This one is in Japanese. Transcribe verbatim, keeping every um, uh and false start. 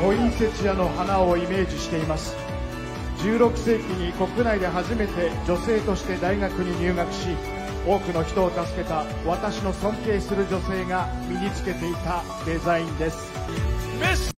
ポインセチアの花をイメージしています。じゅうろくせいきに国内で初めて女性として大学に入学し、多くの人を助けた私の尊敬する女性が身につけていたデザインです。